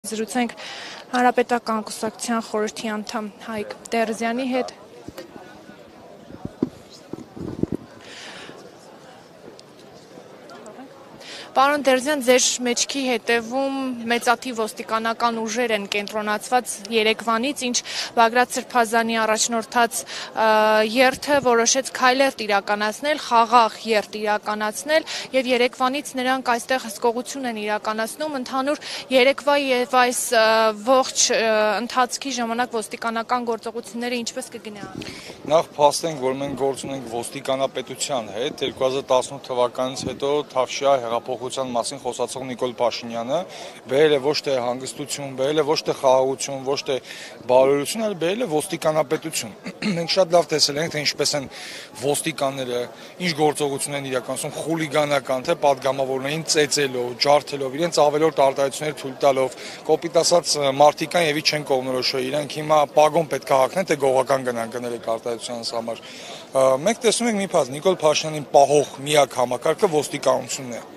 Զրուցենք Հանրապետական կուսակցության խորհրդի անդամ Հայկ Տերզյանի հետ։ Պարոն Տերզյան, ձեր մեջքի հետևում մեծաթիվ ոստիկանական ուժեր են կենտրոնացված երեկվանից, ինչ Բագրատ Սրբազանի առաջնորդած երթը որոշեց քայլեր իրականացնել, խաղաղ երթ իրականացնել եւ երեկվանից նրանք այստեղ հսկողություն են իրականացնում ընդհանուր երեկվա եւ այս ողջ ընթացքի ժամանակ ոստիկանական գործողությունները ինչպես կգնահատեն։ Նախ փաստենք, որ մենք գործ ունենք ոստիկանապետության հետ 2018 թվականից հետո Թավշյա հեղափոխության մասին խոսացող Նիկոլ Փաշինյանը բերել է ոչ թե հանգստություն, բերել է ոչ թե խաղաղություն, ոչ թե բարօրություն, այլ բերել է ոստիկանապետություն։ Մենք շատ լավ տեսել ենք, թե ինչպես են ոստիկանները, ինչ գործողություն են իրականացնում, խուլիգանական, թե պատգամավորներին ծեծելով, ջարդելով, իրենց ավելորդ արտահայտություններ թույլ տալով, կոպիտ ասած մարտիկան եւի չեն կողմնորոշել, իրենք հիմա պագոն պետք է հագնեն, թե գողական գնան գնել արտահայտությունից համար։ Մենք տեսնում ենք մի փաստ Նիկոլ Փաշինյանին պահող միակ համակարգը ոստիկանությունն է։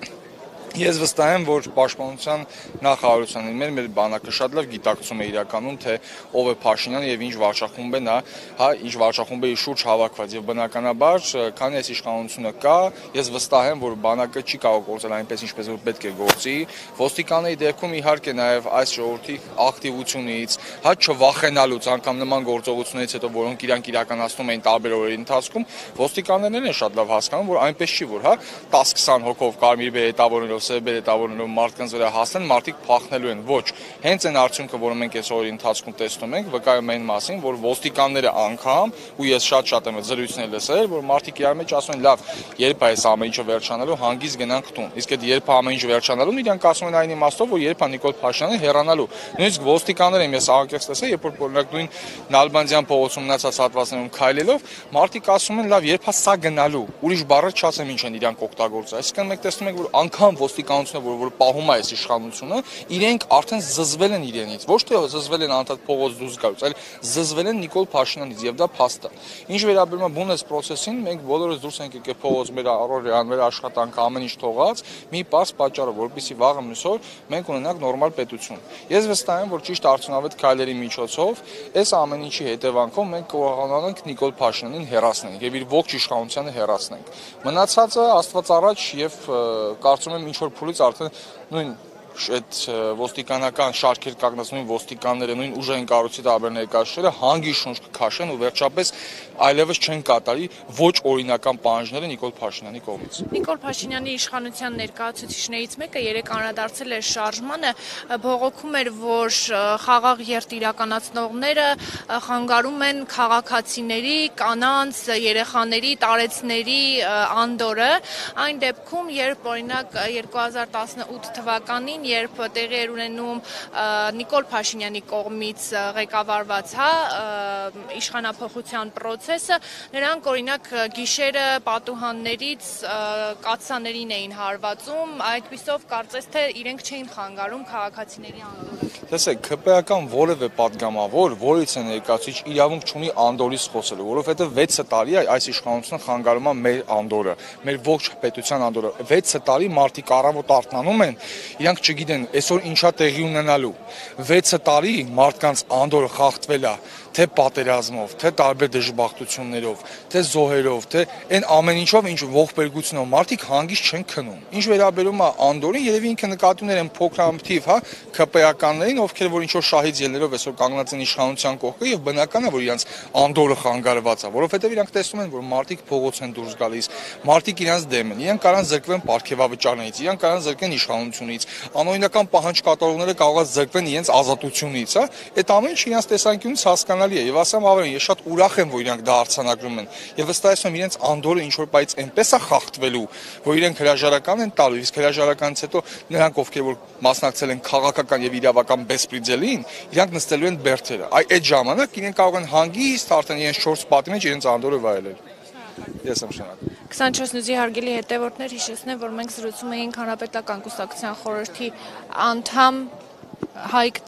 Ես վստահ եմ, որ պաշտպանության նախարարության մեր բանակը շատ լավ գիտակցում է իրականում, թե ով է Փաշինյանը եւ ինչ վարչախումբ է նա, ինչ վարչախումբ է իր շուրջ հավաքված եւ բնականաբար, քանի այս իշխանությունը կա, ես վստահ եմ, որ բանակը չի կարող գործել այնպես ինչպես որ պետք է գործի։ Ոստիկանների դեպքում իհարկե նաեւ այս ժողովրդի ակտիվությունից, չվախենալուց, անգամ նման գործողություններից հետո, որոնք իրանք իրականացնում էին տարբեր օրերի ընթացքում, ոստիկաններն են շատ լավ հասկանում, որ այնպես չի, որ 10-20 հոգով կարմիր բերետավորներով բերետավորներով մարդկանց վրա հասնեն, մարդիկ փախնելու են, ոչ, հենց այն արդյունքը, որը մենք այս օրերի ընթացքում տեսնում ենք, վկայում է այն մասին, որ ոստիկանները անգամ, ու ես շատ եմ զրույցներ լսել, որ մարդիկ իրար մեջ ասում են, լավ, երբ է այս ամեն ինչը վերջանալու, հանգիստ գնանք տուն։ Իսկ այդ երբ ամեն ինչ վերջանալու, իրանք ասում են այն իմաստով, որ երբ է Նիկոլ Փաշինյանը հեռանալու։ Նույնիսկ ոստիկանները ես անկեղծ տեսա, երբ որ օրինակ նույն Նալբանդյան փողոցում մնացած հատվածներում քայլելով, մարդիկ ասում են, լավ, երբ է սա գնալու, ուրիշ բառեր չասեմ ինչ են իրանք օգտագործել։ Այսինքն մենք տեսնում ենք, որ անգամ ոստիկանությունը, որ պահում է այս իշխանությունը, իրենք արդեն զզվել են իրենից, ոչ թե զզվել են անդադ փողոց դուրս գալուց, այլ զզվել են Նիկոլ Փաշինյանից եւ դա փաստ է։ Ինչ վերաբերում է բունես process-ին, մենք բոլորս դուրս ենք եկել փողոց, մեր առօրյան, մեր աշխատանքը ամեն ինչ թողած, մի պարզ պատճառով, որպեսզի վաղը մյուս օր մենք ունենանք նորմալ պետություն։ Ես վստահ եմ, որ ճիշտ արդյունավետ քայլերի միջոցով այս ամեն ինչի հետևանքով մենք կկարողանանք Նիկոլ Փաշինյանին հեռացնել եւ իր ողջ իշխանությանը հեռացնենք։ Մնացածը Աստված առաջ եւ կարծում եմ ինչ որ փուլից արդեն նույն այդ ոստիկանական շարքեր կանգնեցնուն ոստիկանները նույն ուժային կառույցի տարբեր ներկայացուցիչները հանգիստ շունչ կքաշեն ու վերջապես այլևս չեն կատարի ոչ օրինական պահանջները Նիկոլ Փաշինյանի կողմից։ Նիկոլ Փաշինյանի իշխանության ներկայացուցիչներից մեկը երեք անդրադարձել էր շարժմանը, բողոքում էր, որ խաղաղ երթ իրականացնողները խանգարում են քաղաքացիների, կանանց, երեխաների, տարեցների անդորը, այն դեպքում, երբ օրինակ 2018 թվականին երբ տեղի էր ունենում Նիկոլ Փաշինյանի կողմից ղեկավարված իշխանափոխության process-ը, նրանք օրինակ գիշերը պատուհաններից կաթսաներին էին հարվածում, այդպիսով կարծես թե իրենք չէին խանգարում քաղաքացիների անդորը։ Տեսեք, ԿՊ-ական որևէ պատգամավոր, որից է ներկայացուցիչ իրավունք չունի անդորից խոսելու, որովհետև 6 տարի այս իշխանությունը խանգարում է մեր անդորը, մեր ողջ պետության անդորը։ 6 տարի մարդիկ առավոտ արթնանում են, իրանք չգիտեն այսօր ինչա տեղի ունենալու։ 6 տարի մարդկանց անդորը խախտվել է, թե պատերազմով, թե տարբեր դժբախտություններով, թե զոհերով, թե այն ամեն ինչով, ինչ ողբերգությունով մարդիկ հանգիստ չեն քնում։ Ինչ վերաբերում է անդորին, երևի ինքը նկատի ուներ են փոքրամթիվ, ԿՊ-ականներին, ովքեր որ ինչ որ շահից ելնելով այսօր կանգնած են իշխանության կողքը եւ բնական է, որ իրանց անդորը խանգարված է, որովհետեւ իրանք տեսնում են, որ մարդիկ փողոց են դուրս գալիս, մարդիկ իրանց դեմ են, իրանք կարան զրկվեն պարգևավճարներից, իրանք կարան զրկեն իշխանությունից, անօրինական պահանջ կատարողները կարող է զրկվեն իրենց ազատությունից, Այդ ամեն ինչ իրանց տեսանկյունից հասկանալի է եւ ասեմ ավելին, ես շատ ուրախ եմ, որ իրանք դա արձանագրում են եւ վստահ եմ իրենց անդորը ինչ որ բայց այնպես է խախտվելու, որ իրենք հրաժարական են տալու, իսկ հրաժարականից հետո նրանք ովքեր որ մասնակցել են քաղաքական եւ իրավական բեսպրիձելին, իրանք նստելու են բերդերը։ Այդ ժամանակ իրենք կարող են հանգիստ արդեն իրենց 4 պատի մեջ իրենց անդորը վայելել։ Ես եմ շնորհակալ։ 24 նյուզի հարգելի հետևորդներ, հիշեցնեմ, որ մենք զրուցում էինք Հանրապետական կուսակցության խորհրդի անդամ Հայկ